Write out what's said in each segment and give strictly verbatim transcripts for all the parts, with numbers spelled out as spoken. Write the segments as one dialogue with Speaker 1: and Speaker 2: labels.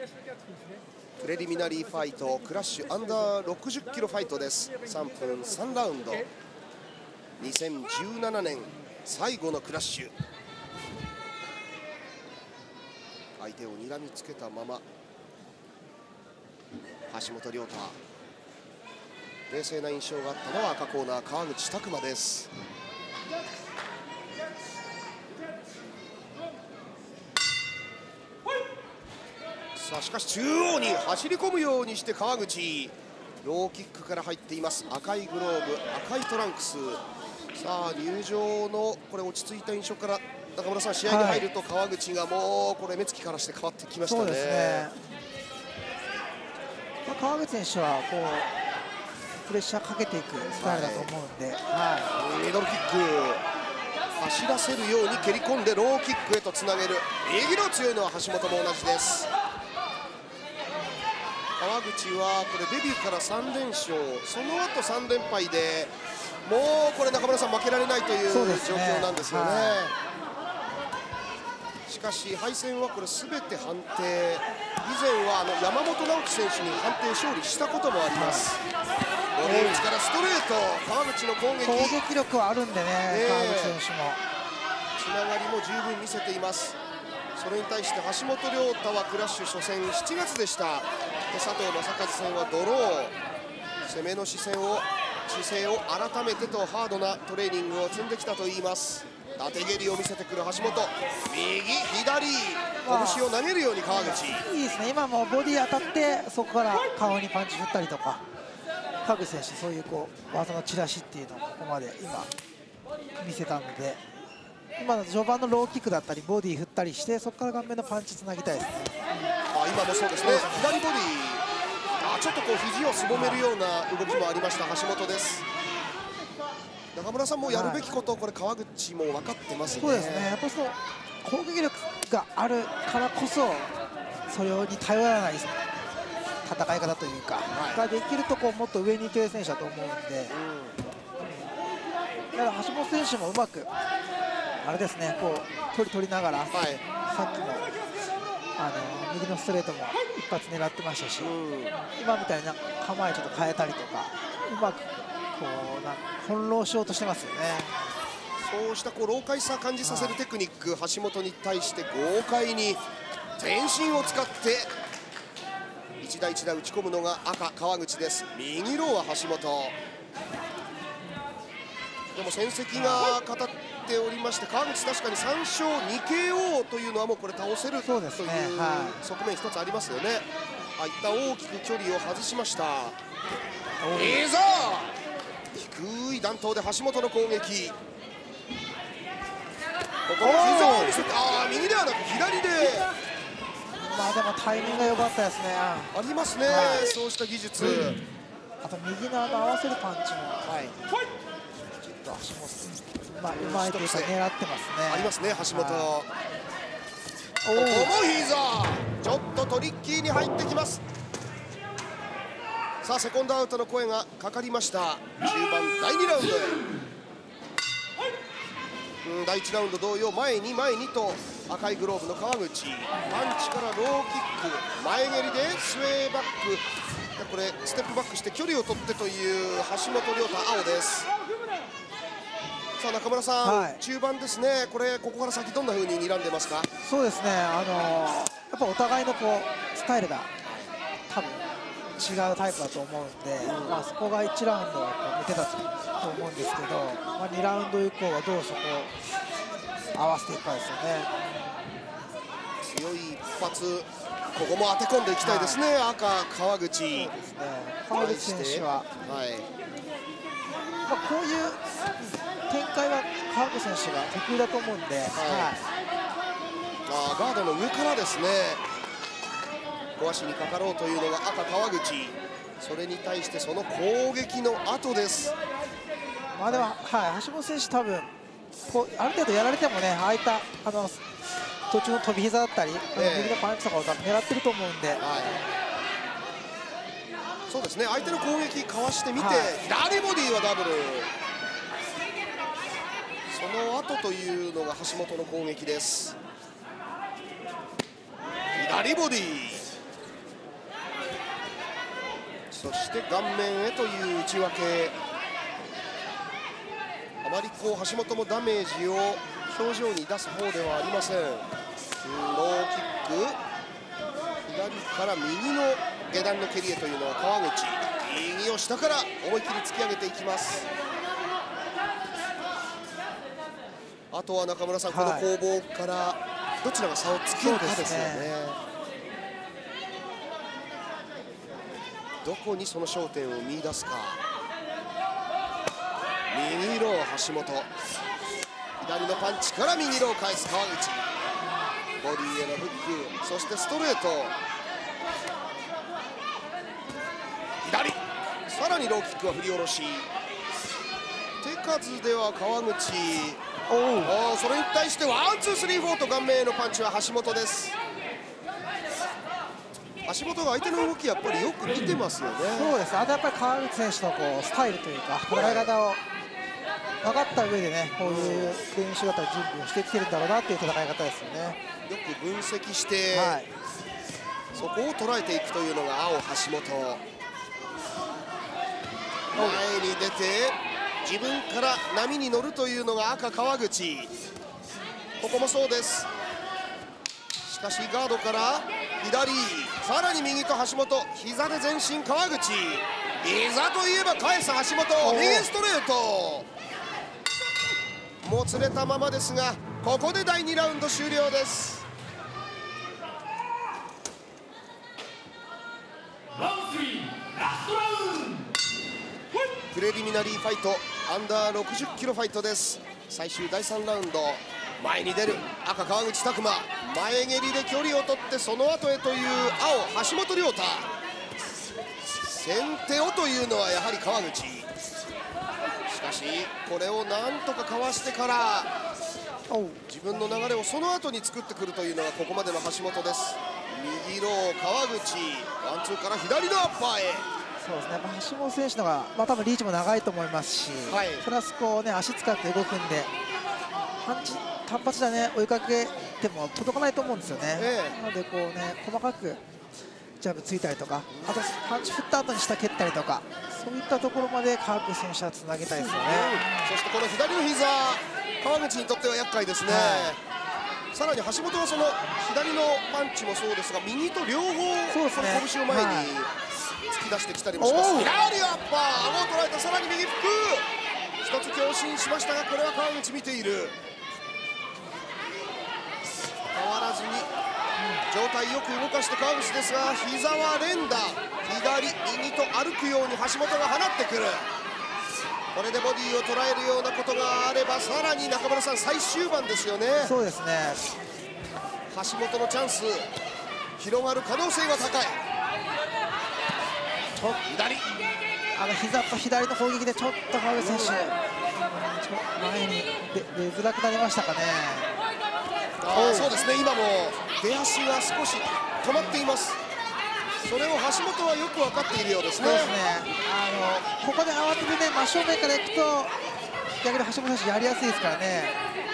Speaker 1: プレリミナリーファイトクラッシュアンダーろくじゅっキロファイトです。さんぷんさんラウンド、にせんじゅうななねん最後のクラッシュ。相手を睨みつけたまま橋本涼太、冷静な印象があったのは赤コーナー川口拓磨です。さあしかし中央に走り込むようにして川口、ローキックから入っています。赤いグローブ、赤いトランクス。さあ入場のこれ落ち着いた印象から中村さん、試合に入ると川口がもうこれ目つきからして変わってきましたね。そうですね、
Speaker 2: まあ、川口選手はこうプレッシャーかけていくスタイルだと思うんで、はい、
Speaker 1: ミドルキック走らせるように蹴り込んでローキックへとつなげる。右の強いのは橋本も同じです。川口はこれデビューからさんれんしょう、その後さんれんぱいでもうこれ中村さん負けられないという状況なんですよね。はい、しかし敗戦はこれすべて判定、以前はあの山本直樹選手に判定勝利したこともあります。ボレー内からストレート、川口の攻撃
Speaker 2: 攻撃力はあるんでね、えー、川口選手も
Speaker 1: つながりも十分見せています。それに対して橋本涼太はクラッシュ初戦しちがつでした。で佐藤正和戦はドロー、攻めの姿勢を姿勢を改めてとハードなトレーニングを積んできたといいます。縦蹴りを見せてくる橋本、右左拳を投げるように川口、
Speaker 2: いいですね。今もボディ当たってそこから顔にパンチ振ったりとか、川口選手そういうこう技の散らしっていうのをここまで今見せたので、今の序盤のローキックだったりボディ振ったりしてそこから顔面のパンチつなぎたいですね。
Speaker 1: あ今もそうですね、左ボディあちょっとこう肘をすぼめるような動きもありました橋本です。中村さんもやるべきこと、これ川口も分かってますね。
Speaker 2: そうですね、やっぱりその攻撃力があるからこそそれに頼らない戦い方というか、はい、ができるとこうもっと上にいける選手だと思うんで、うん、だから橋本選手もうまくあれですね、こう距離取りながら、はい、さっきのあの右のストレートも一発狙ってましたし、うん、今みたいな構えちょっと変えたりとか、うまくこうなんか翻弄しようとしてますよね。
Speaker 1: そうしたこう老快さ感じさせるテクニック、はい、橋本に対して豪快に転身を使って一打一打打ち込むのが赤川口です。右ローは橋本でも戦績が語っておりまして、川口確かにさんしょうにケーオー というのはもうこれ倒せるという側面一つありますよね。あ一旦大きく距離を外しました。いざ低い弾頭で橋本の攻撃、ここも膝を見せて、ああ右ではなく左で、
Speaker 2: まあでもタイミングが良かったですね。
Speaker 1: ありますね、はい、そうした技術、うん、
Speaker 2: あと右の合わせるパンチも、はい、きちっと橋本、まあ、うまいというか狙ってますね。
Speaker 1: ありますね橋本、はい、ここも膝ちょっとトリッキーに入ってきます。さあセコンドアウトの声がかかりました。中盤だいにラウンドへ、うん、だいいちラウンド同様前に前にと赤いグローブの川口、パンチからローキック前蹴りでスウェーバック、これステップバックして距離を取ってという橋本涼太青です。さあ中村さん、はい、中盤ですね、これここから先どんな風に睨んでますか。
Speaker 2: そうですね、あのー、やっぱお互いのこうスタイルが多分違うタイプだと思うんで、うん、まあそこがいちラウンドはこう抜けたと思うんですけど、まあ、にラウンド以降はどうそこを合わせていくかですよね。
Speaker 1: 強い一発、ここも当て込んでいきたいですね、はい、赤川口ですね。
Speaker 2: 川口選手は、はい、まあこういう展開は川口選手が得意だと思うんで、はいはい、
Speaker 1: あガードの上からですね小足にかかろうというのが赤川口、それに対してその攻撃の後です。
Speaker 2: まあでも、はい、橋本選手多分こうある程度やられてもね、ああいったあの途中の飛び膝だったり、えー、右のパンチとかを狙ってると思うんで、はい、
Speaker 1: そうですね、相手の攻撃かわしてみて、はい、左ボディはダブル、その後というのが橋本の攻撃です。左ボディそして顔面へという内訳。あまりこう橋本もダメージを表情に出す方ではありません。うん、ローキック、左から右の下段の蹴りへというのは川口。右を下から思い切り突き上げていきます。あとは中村さん、この攻防からどちらが差をつけるかですよね。どこにその焦点を見出すか。右ロー橋本、左のパンチから右ロー返す川口。ボディへのフック、そしてストレート、左、さらにローキックは振り下ろし。手数では川口、おお、それに対してワンツースリーフォーと顔面へのパンチは橋本です。橋本が相手の動きやっぱりよく見てますよね。
Speaker 2: そうです。あとやっぱり川口選手のこうスタイルというか戦い方を分かった上でね、こういう練習だったり準備をしてきてるんだろうなっていう戦い方ですよね。
Speaker 1: よく分析して、はい、そこを捉えていくというのが青橋本。前に出て自分から波に乗るというのが赤川口。ここもそうです。しかしガードから左、さらに右と橋本、膝で前進川口。膝といえば返す橋本、右ストレート。もつれたままですが、ここでだいにラウンド終了です。プレリミナリーファイト、アンダーろくじゅっキロファイトです。最終だいさんラウンド、前に出る赤川口拓磨、前蹴りで距離を取ってその後へという青橋本涼太。先手をというのはやはり川口。しかしこれをなんとかかわしてから自分の流れをその後に作ってくるというのがここまでの橋本です。右ロー川口、ワンツーから左のアッパーへ。
Speaker 2: そうですね、まあ、橋本選手のが、まあ、多分リーチも長いと思いますし、はい、プラスこう、ね、足使って動くんでパンチ単発で、ね、追いかけても届かないと思うんですよね、ええ、なのでこう、ね、細かくジャブついたりとか、あとパンチ振った後に下蹴ったりとか、そういったところまで川口選手はつなげたいですよね。
Speaker 1: そしてこの左の膝、川口にとっては厄介ですね、はい、さらに橋本はその左のパンチもそうですが、右と両方この拳を前に、はい、突き出してきたりもします。左アッパー、顎を捉えた、さらに右フック、一つ強振しましたが、これは川口見ている。変わらずに上体よく動かして川口ですが、膝は連打、左右と歩くように橋本が放ってくる。これでボディを捉えるようなことがあれば、さらに中村さん、最終盤ですよね。
Speaker 2: そうですね、
Speaker 1: 橋本のチャンス広がる可能性が高い。
Speaker 2: ちょ左あの膝と左の攻撃でちょっと川口選手、前に出づらくなりましたかね。
Speaker 1: あ、そうですね、今も出足が少し止まっています。それを橋本はよく分かっているようですね。
Speaker 2: そうですね、あのここで慌ててね、真正面からいくと逆に橋本選手やりやすいですからね。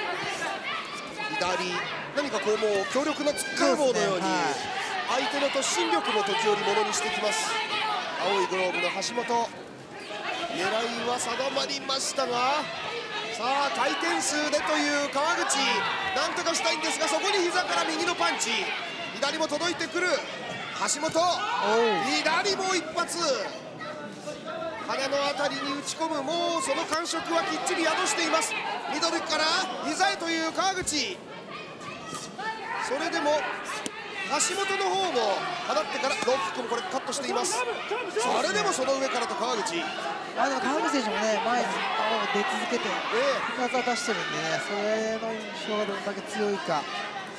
Speaker 1: 左、何かこうもう強力な突っかい棒のように相手の突進力も時折ものにしてきます。青いグローブの橋本、狙いは定まりましたが、さあ回転数でという川口、なんとかしたいんですが、そこに膝から右のパンチ、左も届いてくる橋本、左も一発、鼻の辺りに打ち込む、もうその感触はきっちり宿しています。ミドルから膝へという川口、それでも橋本の方も放ってからローキックもこれカットしています。それでもその上からと川口、
Speaker 2: あでも川口選手もね、前に出続けて技を出してるんでね、それの印象がどれだけ強いか。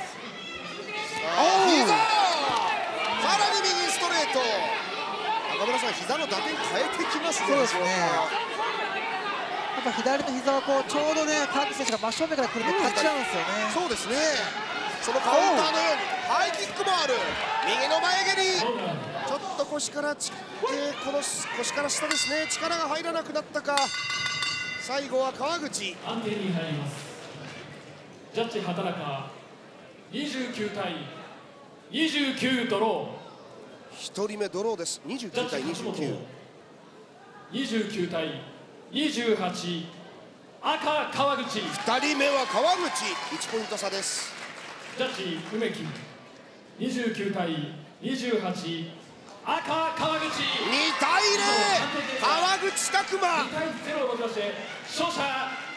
Speaker 1: 膝、さらに右ストレート。中村さん、膝の打点変えてきますね。
Speaker 2: そうですね、やっぱ左の膝はこうちょうどね、川口選手が真正面から来るんで勝っちゃうんですよね。
Speaker 1: そうですね、そのカウンターのようにハイキックもある。右の前蹴り、ちょっと腰からち、えー、この腰から下ですね、力が入らなくなったか。最後は川口。
Speaker 3: 判定に入ります。ジャッジ畑中にじゅうきゅうたいにじゅうきゅうドロー。
Speaker 1: ひとりめドローです。にじゅうきゅうたいにじゅうきゅう。
Speaker 3: にじゅうきゅうたいにじゅうはち、赤川口。
Speaker 1: ふたりめは川口、いちポイント差です。
Speaker 3: ジャッジ梅木、にじゅうきゅうたいにじゅうはち、赤川口。
Speaker 1: にたいゼロ、川口拓磨。
Speaker 3: にたいゼロをもちまして勝者